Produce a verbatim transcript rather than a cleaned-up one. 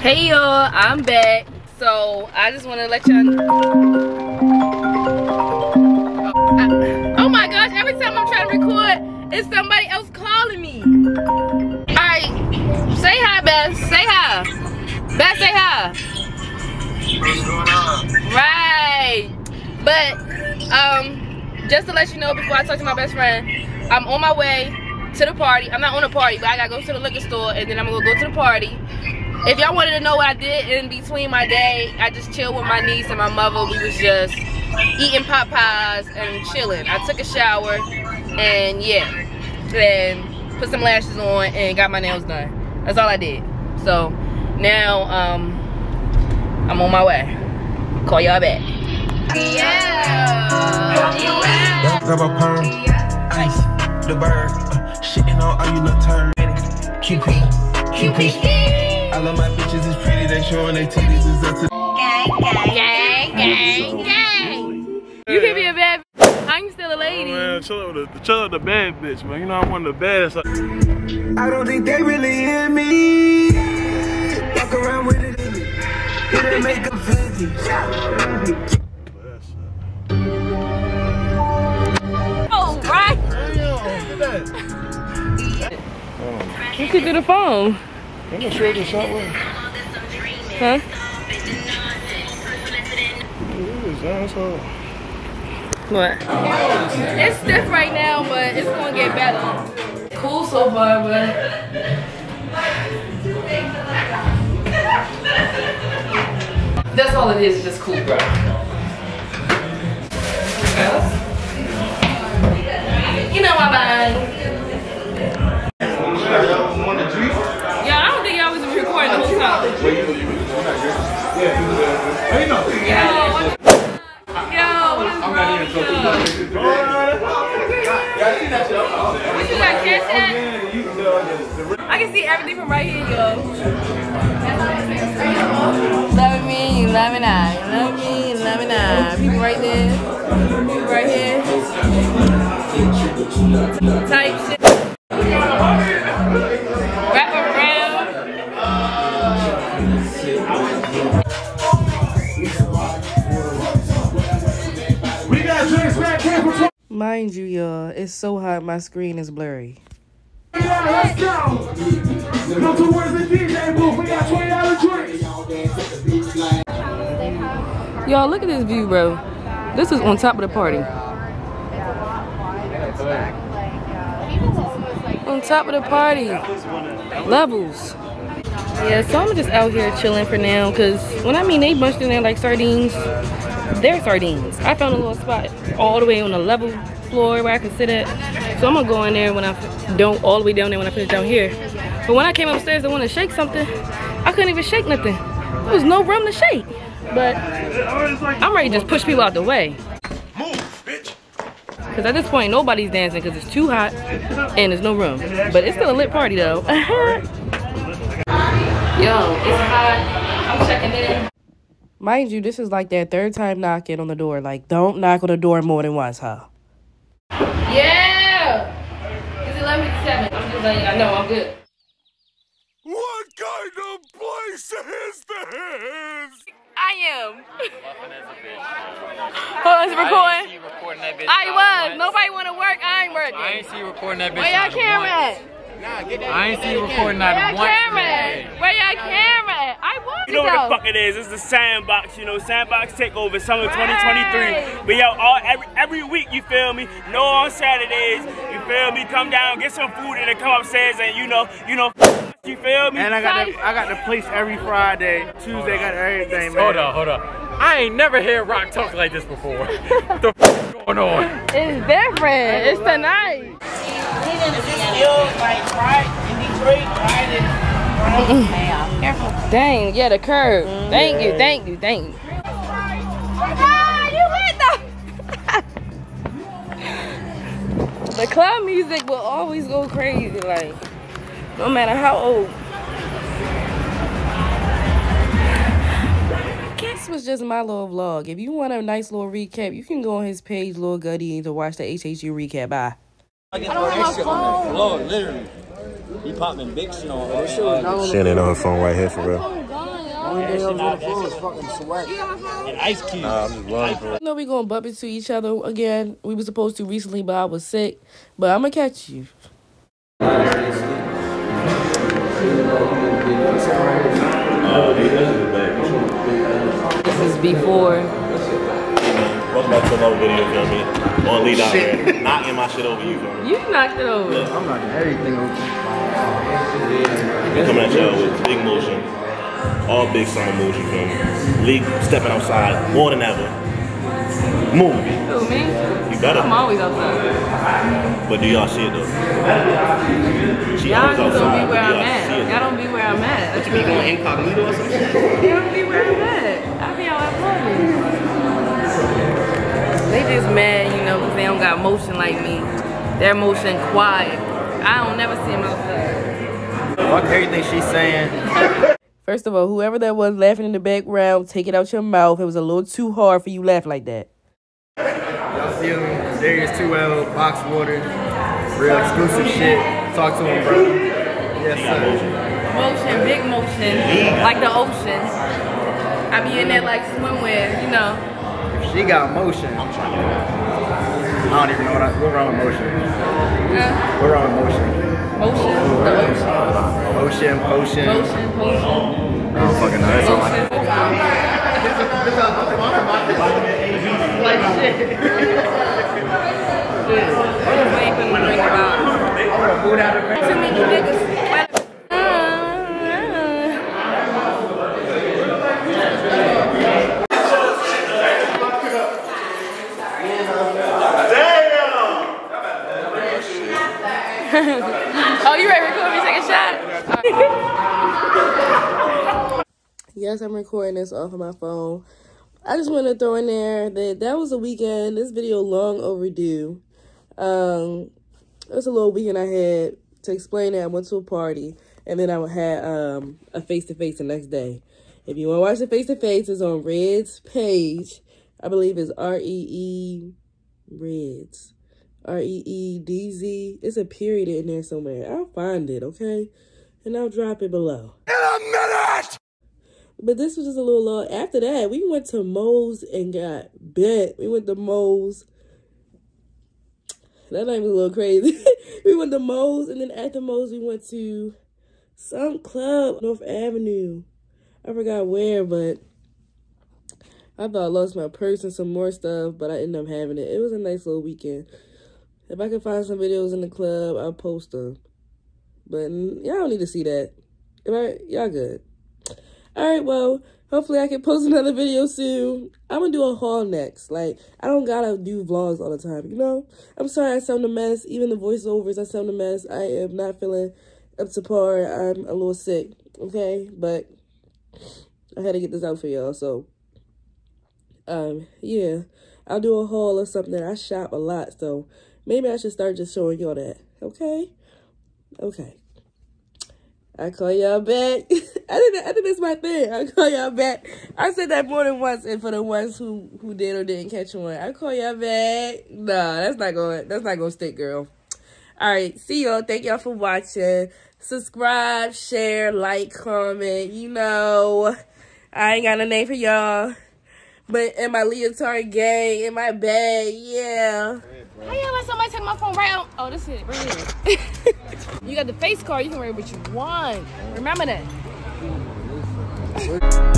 Hey y'all, I'm back. So I just want to let y'all know. Oh my gosh, every time I'm trying to record, it's somebody else calling me. Alright, say hi, Beth. Say hi. Beth, say hi. What's going on? Right. But um just to let you know before I talk to my best friend, I'm on my way to the party. I'm not on the party, but I gotta go to the liquor store and then I'm gonna go to the party. If y'all wanted to know what I did in between my day, I just chilled with my niece and my mother. We was just eating pot pies and chilling. I took a shower and yeah, and put some lashes on and got my nails done. That's all I did. So now um, I'm on my way. Call y'all back. Yeah. Yeah. Grab a perm, ice, the bird, uh, shitting on all you little turn. Q P, Q P. I love my bitches, it's pretty, they showing they titties is up to gang, gang, gang, gang. You can be a bad bitch. I'm still a lady. Oh, man, chill with the, chill with the bad bitch, man. You know I'm one of the baddest. I don't think they really hear me. Walk around with it in me. Get it, make a fifty. Oh, right. You could do the phone. I'm gonna show you the shot with. Huh? What? It's stiff right now, but it's gonna get better. Cool so far, but that's all it is, just cool, bro. You know my mind. Yeah, I don't think y'all was recording the whole time. Yo, what the Yo, what is wrong with you? What you got, Cash App? I can see everything from right here, yo. Love me, love me now. Love me, love me now. People right there. People right here. Type shit. Wrap around. Mind you, y'all, it's so hot my screen is blurry. Let's go. Come towards the D J booth. We got twenty dollar drinks. Y'all, look at this view, bro. This is on top of the party. On top of the party. Levels. Yeah, so I'm just out here chilling for now, because when I mean they bunched in there like sardines, they're sardines. I found a little spot all the way on the level floor where I can sit at. So I'm gonna go in there when I don't all the way down there when I finish down here. But when I came upstairs to want to shake something, I couldn't even shake nothing. There was no room to shake. But I'm ready to just push people out the way. Move, bitch. Because at this point, nobody's dancing because it's too hot and there's no room. But it's still a lit party though. Yo, it's hot. I'm checking in. Mind you, this is like that third time knocking on the door. Like, don't knock on the door more than once, huh? Yeah! It's eleven fifty-seven. I'm just letting y'all know I'm good. What kind of place is this? I am. Hold on, it's recording. I ain't see you recording that bitch. I was. Nobody want to work. I ain't working. I ain't see you recording that bitch. Where y'all camera at? I ain't see you recording Where that y'all once. camera at? Where y'all camera at? I was. You know what the fuck it is? It's the Sandbox, you know, Sandbox Takeover Summer twenty twenty-three. But yo, all every every week, you feel me? No on Saturdays, you feel me? Come down, get some food, and then come upstairs and you know, you know, you feel me? And I got the, I got the place every Friday. Tuesday got everything, man. Hold on, hold on. I ain't never heard Rock talk like this before. What the f is going on? It's different. It's tonight. Dang, yeah, the curve. Thank you, thank you, thank you. Ah, you lit the. The club music will always go crazy, like, no matter how old. This was just my little vlog. If you want a nice little recap, you can go on his page, Lil Goody, to watch the H H U recap. Bye. I don't have my phone. Floor, literally. He popping big shit on her. She ain't on her phone right here for real. only thing I was gonna pull is fucking sweat. And ice cubes. Nah, I'm just lying, bro. You know we gonna bump into each other again. We were supposed to recently, but I was sick. But I'm gonna catch you. This is before. Welcome back to another video, feel me? On lead out here. Knocking my shit over, you feel me? You knocked it over. Yeah. I'm knocking everything over. We're coming at y'all with big motion. All big summer moves, you feel me? League stepping outside more than ever. Move. Who, me? You better. I'm always outside. But do y'all see it though? She Y'all always don't outside, be where but do I'm y'all at. see it, Y'all don't be where I'm at. You be going incognito or something? Y'all don't be where I'm at. I be out at parties. They just mad, you know, because they don't got motion like me. Their motion quiet. I don't never see them outside. Fuck everything she's saying. First of all, whoever that was laughing in the background, take it out your mouth. It was a little too hard for you to laugh like that. Y'all see him? Darius two L, box water, real exclusive shit. Talk to him, bro. Yes, sir. Motion, big motion, like the ocean. I be in there like swimwear, you know. She got motion. I'm trying to. I don't even know what I, what's wrong with motion. Yeah. What's wrong with motion? Motion, the ocean. Motion, potion. Motion, potion. I don't fucking know. That's all I Like shit. I'm just waiting for them to bring about. Too many niggas. Oh, you ready to record me take a shot? Yes, I'm recording this off of my phone. I just want to throw in there that that was a weekend. This video long overdue. Um, it was a little weekend I had to explain that I went to a party, and then I had um a face-to-face the next day. If you want to watch the face-to-face, it's on Red's page. I believe it's R E E Reds. R E E D Z. It's a period in there somewhere. I'll find it, okay? And I'll drop it below. In a minute! But this was just a little long. After that, we went to Moe's and got bent. We went to Moe's. That night was a little crazy. We went to Moe's, and then after Moe's, we went to some club, North Avenue. I forgot where, but I thought I lost my purse and some more stuff, but I ended up having it. It was a nice little weekend. If I can find some videos in the club, I'll post them. But y'all don't need to see that. Right? Y'all good. All right, well, hopefully I can post another video soon. I'm going to do a haul next. Like, I don't got to do vlogs all the time, you know? I'm sorry I sound a mess. Even the voiceovers, I sound a mess. I am not feeling up to par. I'm a little sick, okay? But I had to get this out for y'all, so, um, yeah. I'll do a haul or something. I shop a lot, so maybe I should start just showing y'all that, okay? Okay. I call y'all back. I think I think that's my thing. I call y'all back. I said that more than once, and for the ones who who did or didn't catch on, I call y'all back. Nah, that's not going. That's not gonna stick, girl. All right, see y'all. Thank y'all for watching. Subscribe, share, like, comment. You know, I ain't got a name for y'all, but in my leotard gang, in my bag, yeah. How y'all let somebody take my phone right out? Oh, this is it, right here. You got the face card. You can wear what you want. Remember that.